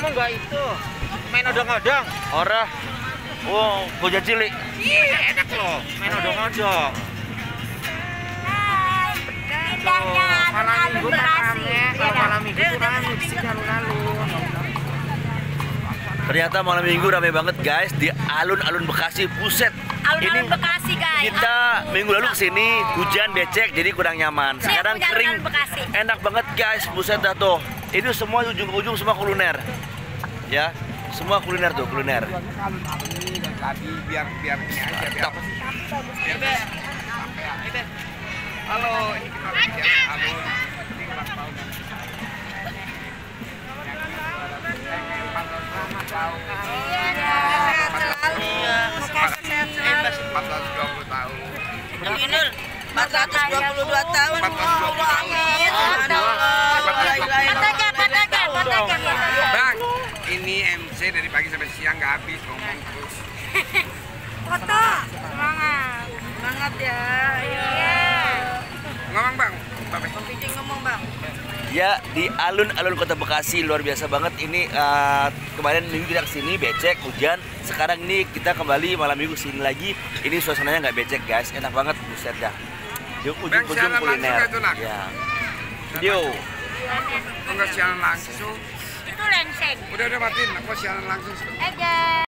mah enggak itu. Main odong-odong. Ora. Oh, gojek cilik. Iya, enak loh. Main odong-odong. Indahnya alun-alun Bekasi. Kalau malam minggu tuh rame di sini alun-alun. Ternyata malam minggu rame banget guys di alun-alun Bekasi. Buset. Alun-alun Bekasi guys. Kita minggu lalu kesini hujan becek jadi kurang nyaman. Sekarang punya kering. alun-alun Bekasi. Enak banget guys. Buset dah tuh. Itu semua ujung-ujung semua kuliner. Ya, semua kuliner tuh kuliner. Biar ini aja biar apa sih? Halo, ini kita lagi alun. Ini ulang tahun. Selamat tahun. Iya. 420 tahun. Inul 422 tahun. 420 tahun. Bang, ini MC dari pagi sampai siang nggak habis ngomong terus. Foto. Semangat. Semangat ya. Iya. Ngomong bang, Bikin ngomong bang. Ya, di alun-alun Kota Bekasi luar biasa banget ini. Kemarin minggu kita kesini becek hujan. Sekarang ini kita kembali malam minggu kesini lagi. Ini suasananya nggak becek guys, enak banget buset dah. Di ujung-ujung kuliner. Ya. Video. enggak siaran langsung. Itu lengseng. Udah matiin, aku siaran langsung. Aja.